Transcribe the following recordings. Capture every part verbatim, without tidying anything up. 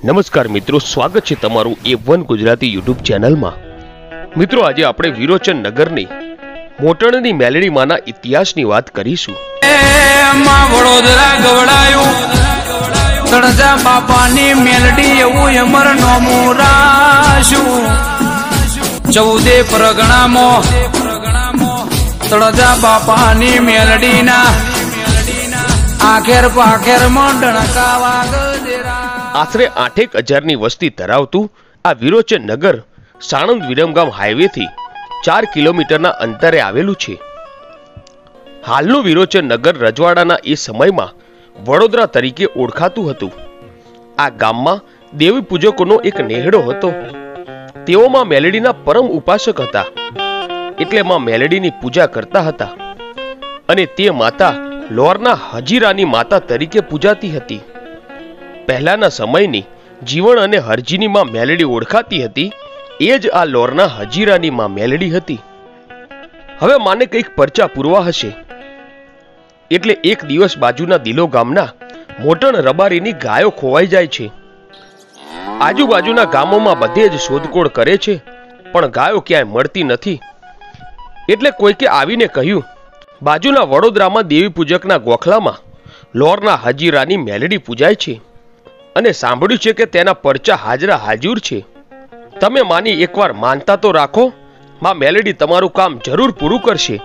नमस्कार मित्रों, स्वागत है तमारू A one Gujarati YouTube channel में। मित्रों, आज आपणे विरोचन नगर नी मोटणनी मेलडी माना इतिहास नी बात करीशुं। वडोदरा गवड़ायो तड़जा बापानी मेलडी एवुं अमर नोमू राशु चौदे परगणा मो तड़जा बापानी मेलडी ना आखेर पाखेर मंडणकावा गजेरा। आश्रे आठेक हजार नी वस्ती धरावतुं आ विरोचन नगर साणंद विरमगाम हाईवे थी चार किलोमीटर ना अंतरे आवेलुं छे। हालनु विरोचन नगर रजवाड़ाना ए समयमां वडोदरा तरीके ओळखातुं हतुं। आ गाममां देवी पूजकोनो एक नेहड़ो हतो। तेओ मां मेलडीना परम उपासक हता, एटले मां मेलडीनी पूजा करता हता अने ते माता लोरना हजीरानी माता तरीके पूजाती हती। पहलाना समयनी जीवन अने हरजीनी मां मेलडी ओळखाती हती, ए ज आ लोरना हजीरानी मां मेलडी हती। हवे माने कंईक परचा पूरवा हशे एटले एक दिवस बाजुना दिलो गामना मोटण रबारीनी गायो खोवाई जाय छे। आजुबाजुना गामोमां बधे ज शोधखोळ करे छे, पण गायो क्यांय मळती नथी। एटले कोईके आवीने कह्युं, बाजुना वडोदरामां देवी पूजकना गोखलामां लोरना हजीरानी मेलडी पूजाय छे अने सांभळ्युं छे के तेना परचा हाजरा हाजूर छे। तमे मानी एकवार मानता तो राखो, मां मेलडी तमारुं काम जरूर पूरुं करशे।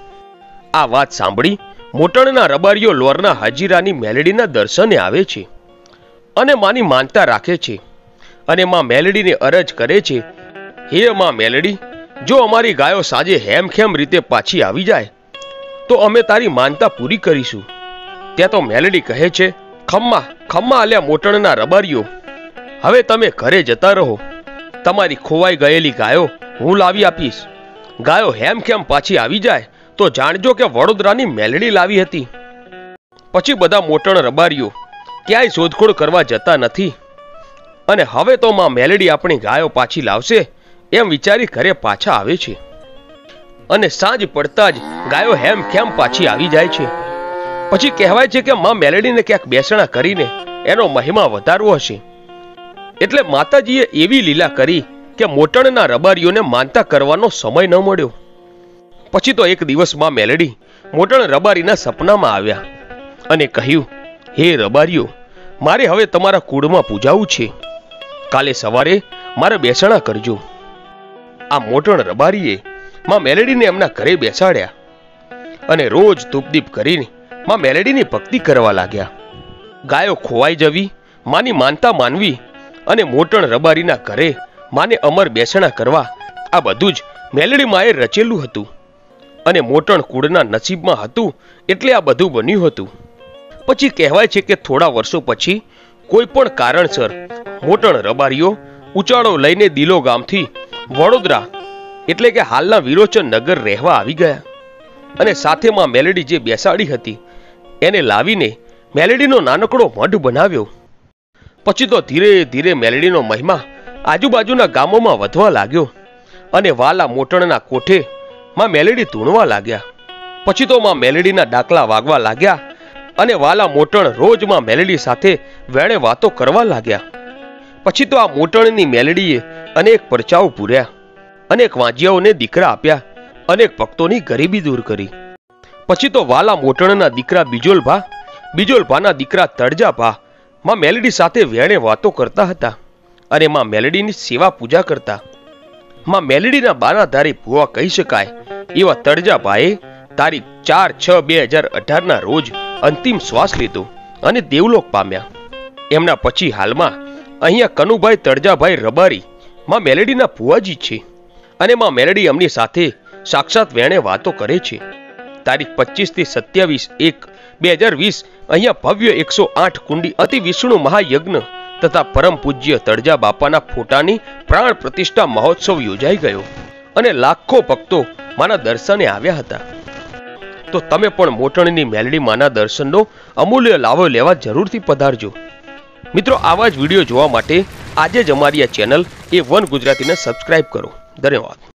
आ वात सांभळी मोटणना रबारीओ लोरना हजीरानी मेलडीना दर्शने आवे छे अने मानी मानता राखे छे अने मां मेलडीने अरज करे छे, हे मां मेलडी, जो अमारी गायो साजे हेमखेम रीते पाછી આવી જાય तो अमे तारी मानता पूरी करीशुं। त्या तो मेलडी कहे छे, खम्मा खम्मा आल्या मोटणना रबारीओ, हवे तमे घरे जता रहो। तमारी खोवाई गयेली गायो हूँ लावी आपीश। गायो हेमखेम पाછી આવી જાય तो जाणजो के वडोदरानी मेलडी लावी हती। पछी बधा मोटण रबारीओ क्यांय शोधखोळ करवा जता नथी अने हवे तो मां मेलडी आपणी गायो पाછી लावशे एम विचारी घरे पाछा आवे छे अने सांज पड़ता ज गायो हेमखेम पाછી આવી જાય છે। પછી કહેવાય છે કે માં મેલડીને ક્યાંક બેસણા કરીને એનો મહિમા વધારવો હશે, એટલે માતાજીએ એવી લીલા કરી કે મોટણના રબારીઓને માનતા કરવાનો સમય ન મળ્યો। પછી તો એક દિવસ માં મેલડી મોટણ રબારીના સપનામાં આવ્યા અને કહ્યું, હે રબારીઓ, મારે હવે તમારા કુળમાં પૂજાવું છે, કાલે સવારે મારે બેસણા કરજો। આ મોટણ રબારીએ मां मेलडी ने एमना घरे बेसाड्या अने रोज धूपदीप करीने मां मेलडी नी भक्ति करवा लाग्या। गायो खोवाई जवी, मानी मानता मानवी अने मोटण रबारीना घरे माने अमर बेसणा करवा, आ बधुं ज मेलडी माए रचेलुं हतुं अने मोटण कूळना नसीबमां हतुं एटले आ बधुं बन्युं हतुं। पछी कहेवाय छे के थोड़ा वर्षो पछी कोई पण कारणसर मोटण रबारीओ उचाळो लईने दिलो गामथी वडोदरा એટલે કે હાલના વિરોચન નગર રહેવા આવી ગયા અને સાથે માં મેલડી જે બેસાડી હતી એને લાવીને મેલડીનો નાનકડો મઢ બનાવ્યો। પછી તો ધીરે ધીરે મેલડીનો મહિમા આજુબાજુના ગામોમાં વધવા લાગ્યો અને વાલા મોટણના કોઠે માં મેલડી ધૂણવા લાગ્યા। પછી તો માં મેલડીના ડાકલા વાગવા લાગ્યા અને વાલા મોટણ રોજ માં મેલડી સાથે વેણે વાતો કરવા લાગ્યા। પછી તો આ મોટણની મેલડીએ અનેક પરચાઓ પૂર્યા, अनेक वाजियाओने दीकरा आप्या, अनेक भक्तोनी गरीबी दूर करी। पछी तो वाला मोटणना दीकरा बीजोलभा, बीजोलभाना दीकरा तड़जाभा मां मेलडी साथे वेणे वातो करता हता अने मां मेलडीनी सेवा पूजा करता। मां मेलडीना बानाधारी भुवा कही शकाय एवा तड़जाभाए तारीख चार छ बे हजार अठार ना रोज अंतिम श्वास लीधो अने देवलोक पाम्या। एमना पछी हालमां अहींया कनुभाई तड़जाभाई रबारी मां मेलडीना भुवाजी छे अने मां मेलडी अमनी साथे साक्षात वेणे वातो करे छे। तारीख पच्चीस थी सत्यावीस एक बे हजार वीस अहींया भव्य एक सौ आठ कुंडी अति विष्णु महायज्ञ तथा परम पूज्य तड़जा बापाना फोटानी प्राण प्रतिष्ठा महोत्सव योजाई गयो अने लाखों भक्तो माना दर्शने आव्या हता। तो तमे पण मोटणनी मेलडी माना दर्शननो अमूल्य लाभो लेवा जरूरथी पधारजो। मित्रों, आवा ज विडियो जोवा माटे आजे ज अमारी आ चेनल ए वन गुजरातीने सब्सक्राइब करो। धन्यवाद।